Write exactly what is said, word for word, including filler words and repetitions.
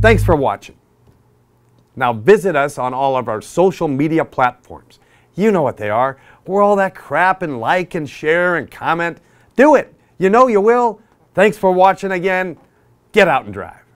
Thanks for watching. Now visit us on all of our social media platforms. You know what they are. Where all that crap and like and share and comment. Do it. You know you will. Thanks for watching again. Get out and drive.